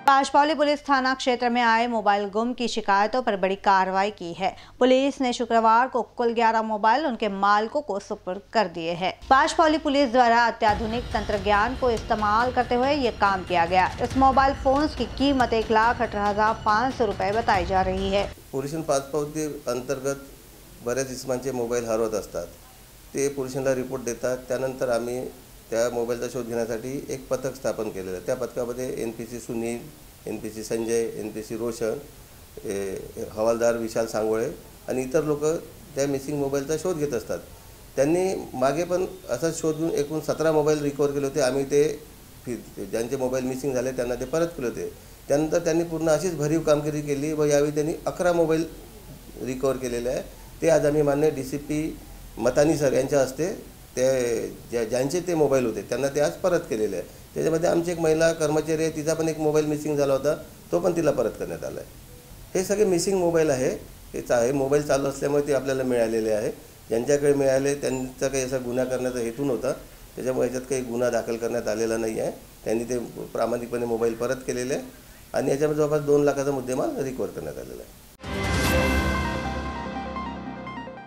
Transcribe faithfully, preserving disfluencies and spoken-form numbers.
पाशपावली police थाना क्षेत्र में आए मोबाइल गुम की शिकायतों पर बड़ी कार्रवाई की है। पुलिस ने शुक्रवार को कुल ग्यारह मोबाइल उनके मालिकों को सुपुर्द कर दिए हैं। पाशपावली पुलिस द्वारा अत्याधुनिक तंत्र ज्ञान को इस्तेमाल करते हुए ये काम किया गया। इस मोबाइल फोन्स की कीमत एक लाख अठारह हजार पाँच सौ रुपये बताई जा रही है। पोलिस पाशपावली अंतर्गत बऱ्याच इसमांचे मोबाईल हरवत असतात, ते पोलिसांना रिपोर्ट देतात। त्यानंतर आम्ही त्या मोबाईलचा शोध घेण्यासाठी एक पथक स्थापन केलेलं आहे। त्या पथकामध्ये N P C Sunil, N P C Sanjay, N P C Roshan, हवालदार विशाल सांगोळे आणि इतर लोक त्या मिसिंग मोबाईलचा शोध घेत असतात। त्यांनी मागे पण असा शोध घेऊन एकूण सतरा मोबाईल रिकवर केले होते। आम्ही ते ज्यांचे मोबाईल मिसिंग झाले त्यांना ते परत केले होते। त्यानंतर त्यांनी पूर्ण अशीच भरीव कामगिरी केली व यावेळी त्यांनी अकरा मोबाईल रिकवर केलेले आहे। ते आज आम्ही मान्य D C P Matani sir यांच्या हस्ते ते ज्यांचे ते मोबाईल होते त्यांना ते आज परत केलेले आहे। त्याच्यामध्ये आमची एक महिला कर्मचारी आहे, तिचा पण एक मोबाईल मिसिंग झाला होता, तो पण तिला परत करण्यात आला आहे। हे सगळे मिसिंग मोबाईल आहे, हे आहे मोबाईल चालू असल्यामुळे ते आपल्याला मिळालेले आहे। ज्यांच्याकडे मिळाले त्यांचा काही असा गुन्हा करण्याचा हेतू नव्हता, त्याच्यामुळे याच्यात काही गुन्हा दाखल करण्यात आलेला नाही आहे। त्यांनी ते प्रामाणिकपणे मोबाईल परत केलेले आहे आणि याच्यामध्ये जवळपास दोन लाखाचा मुद्देमाल रिकवर करण्यात आलेला आहे।